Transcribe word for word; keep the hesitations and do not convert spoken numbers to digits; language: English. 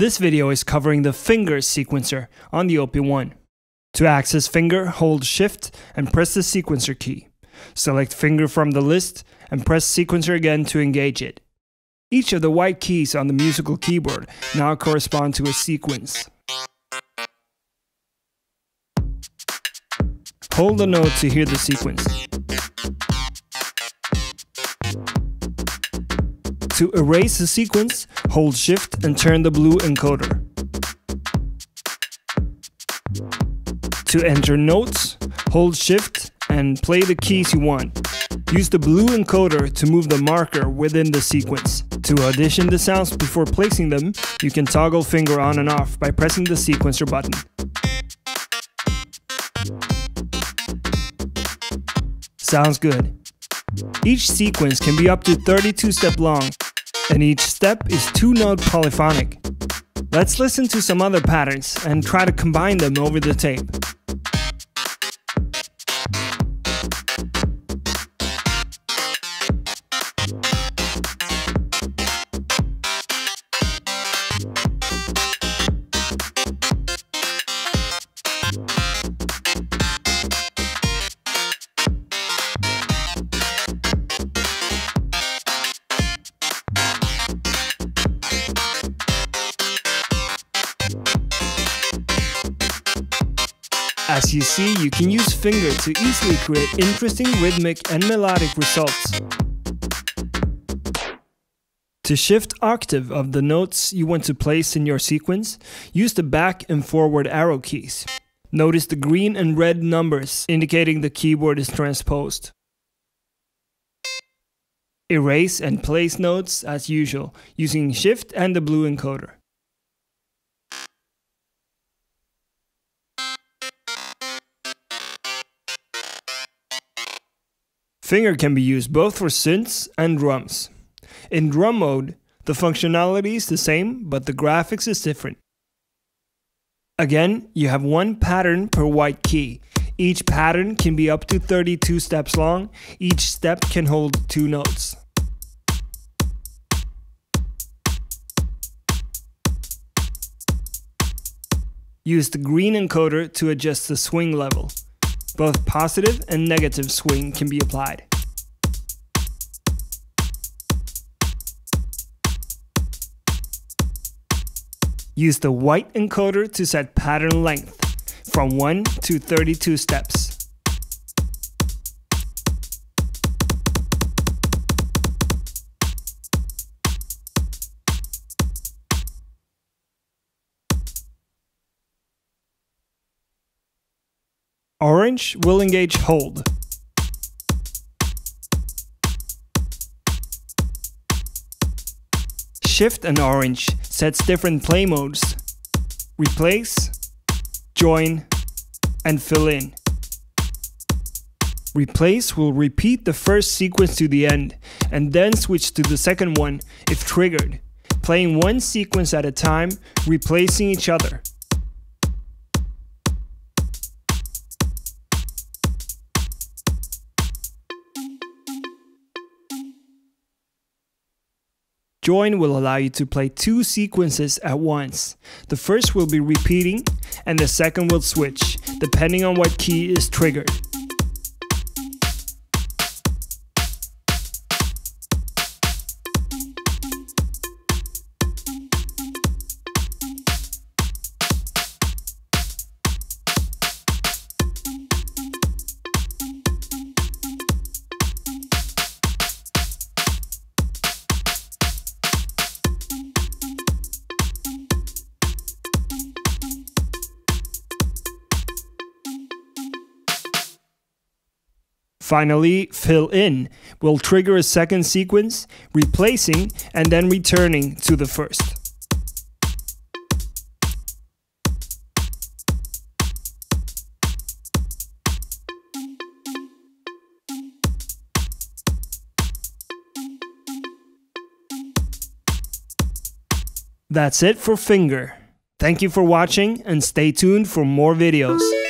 This video is covering the finger sequencer on the O P one. To access finger, hold Shift and press the sequencer key. Select finger from the list and press sequencer again to engage it. Each of the white keys on the musical keyboard now correspond to a sequence. Hold the note to hear the sequence. To erase the sequence, hold Shift and turn the blue encoder. To enter notes, hold Shift and play the keys you want. Use the blue encoder to move the marker within the sequence. To audition the sounds before placing them, you can toggle finger on and off by pressing the sequencer button. Sounds good. Each sequence can be up to thirty-two steps long, and each step is two-note polyphonic. Let's listen to some other patterns and try to combine them over the tape. As you see, you can use finger to easily create interesting rhythmic and melodic results. To shift octave of the notes you want to place in your sequence, use the back and forward arrow keys. Notice the green and red numbers indicating the keyboard is transposed. Erase and place notes as usual, using Shift and the blue encoder. Finger can be used both for synths and drums. In drum mode, the functionality is the same, but the graphics is different. Again, you have one pattern per white key. Each pattern can be up to thirty-two steps long. Each step can hold two notes. Use the green encoder to adjust the swing level. Both positive and negative swing can be applied. Use the white encoder to set pattern length from one to thirty-two steps. Orange will engage hold. Shift and orange sets different play modes. Replace, join, and fill in. Replace will repeat the first sequence to the end, and then switch to the second one if triggered, playing one sequence at a time, replacing each other. Join will allow you to play two sequences at once. The first will be repeating, and the second will switch, depending on what key is triggered. Finally, fill in will trigger a second sequence, replacing and then returning to the first. That's it for finger. Thank you for watching and stay tuned for more videos.